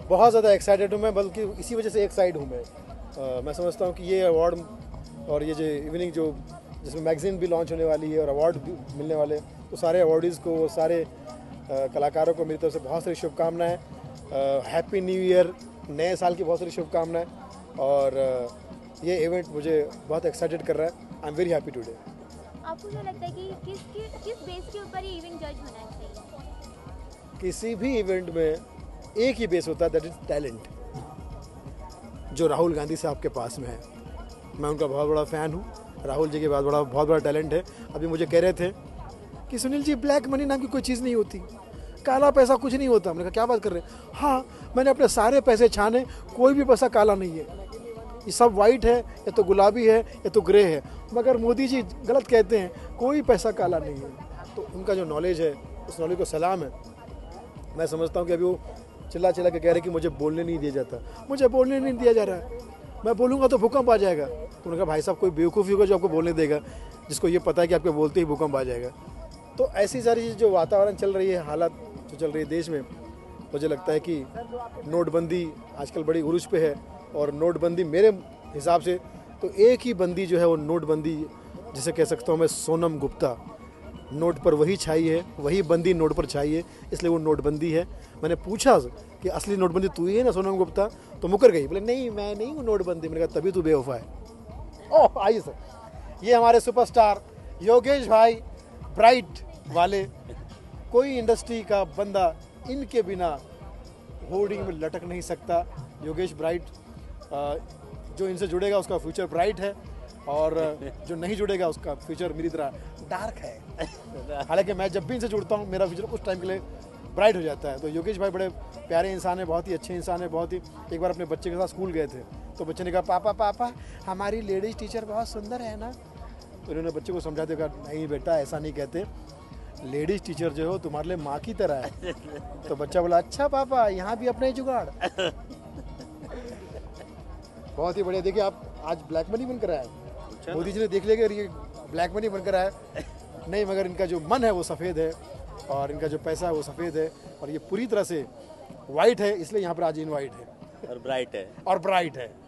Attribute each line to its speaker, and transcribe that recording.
Speaker 1: बहुत ज़्यादा एक्साइटेड हूँ मैं, बल्कि इसी वजह से एक साइड हूँ मैं समझता हूँ कि ये अवार्ड और ये जो इवनिंग जो जिसमें मैगजीन भी लॉन्च होने वाली है और अवार्ड भी मिलने वाले, तो सारे अवार्डीज़ को, सारे कलाकारों को मेरी तरफ से बहुत सारी शुभकामनाएं। हैप्पी न्यू ईयर, नए साल की बहुत सारी शुभकामनाएं। और ये इवेंट मुझे बहुत एक्साइटेड कर रहा है। I am very happy today.
Speaker 2: आपको क्या लगता है कि किस बेस के ऊपर ये इवेंट जज होना चाहिए?
Speaker 1: किसी भी इवेंट में एक ही बेस होता है, दैट इज टैलेंट, जो राहुल गांधी साहब के पास में है। मैं उनका बहुत बड़ा फ़ैन हूँ। राहुल जी के पास बहुत बड़ा टैलेंट है। अभी मुझे कह रहे थे कि सुनील जी, ब्लैक मनी नाम की कोई चीज़ नहीं होती, काला पैसा कुछ नहीं होता। मैंने कहा क्या बात कर रहे हैं? हाँ, मैंने अपने सारे पैसे छाने, कोई भी पैसा काला नहीं है, ये सब वाइट है, या तो गुलाबी है, या तो ग्रे है। मगर मोदी जी गलत कहते हैं, कोई पैसा काला नहीं है। तो उनका जो नॉलेज है, उस नॉलेज को सलाम है। मैं समझता हूँ कि अभी वो चिल्ला चिल्ला के कह रहे कि मुझे बोलने नहीं दिया जाता। मुझे बोलने नहीं दिया जा रहा है, मैं बोलूँगा तो भूकंप आ जाएगा। तो उन्होंने कहा भाई साहब, कोई बेवकूफ़ी होगा जो आपको बोलने देगा, जिसको ये पता है कि आपके बोलते ही भूकंप आ जाएगा। तो ऐसी सारी चीज़ जो वातावरण चल रही है, हालत जो चल रही है देश में, मुझे लगता है कि नोटबंदी आजकल बड़ी उरूज पे है। और नोटबंदी मेरे हिसाब से तो एक ही बंदी जो है वो नोटबंदी, जिसे कह सकता हूँ मैं, सोनम गुप्ता। नोट पर वही छाई है, वही बंदी नोट पर छाई है, इसलिए वो नोटबंदी है। मैंने पूछा कि असली नोटबंदी तू ही है ना सोनम गुप्ता? तो मुकर गई, बोले नहीं मैं नहीं हूँ नोटबंदी। मैंने कहा तभी तू बेवफा है। ओह आइए सर, ये हमारे सुपरस्टार योगेश भाई, ब्राइट वाले। कोई इंडस्ट्री का बंदा इनके बिना होर्डिंग में लटक नहीं सकता। योगेश ब्राइट, जो इनसे जुड़ेगा उसका फ्यूचर ब्राइट है, और जो नहीं जुड़ेगा उसका फ्यूचर मेरी तरह डार्क है। हालांकि मैं जब भी इनसे जुड़ता हूँ मेरा फ्यूचर उस टाइम के लिए ब्राइट हो जाता है। तो योगेश भाई बड़े प्यारे इंसान है, बहुत ही अच्छे इंसान है, बहुत ही। एक बार अपने बच्चे के साथ स्कूल गए थे, तो बच्चे ने कहा पापा पापा हमारी लेडीज़ टीचर बहुत सुंदर है ना? तो उन्होंने बच्चे को समझाते, कहा नहीं बेटा ऐसा नहीं कहते, लेडीज़ टीचर जो हो तुम्हारे लिए माँ की तरह है। तो बच्चा बोला अच्छा पापा, यहाँ भी अपना ही जुगाड़। बहुत ही बढ़िया। देखिए आप, आज ब्लैक मनी बनकर आया है। मोदी जी ने देख लिया कि ये ब्लैक मनी बनकर आया नहीं, मगर इनका जो मन है वो सफ़ेद है, और इनका जो पैसा है वो सफ़ेद है, और ये पूरी तरह से वाइट है, इसलिए यहाँ पर आज इनवाइट है
Speaker 3: और ब्राइट है।
Speaker 1: और ब्राइट है।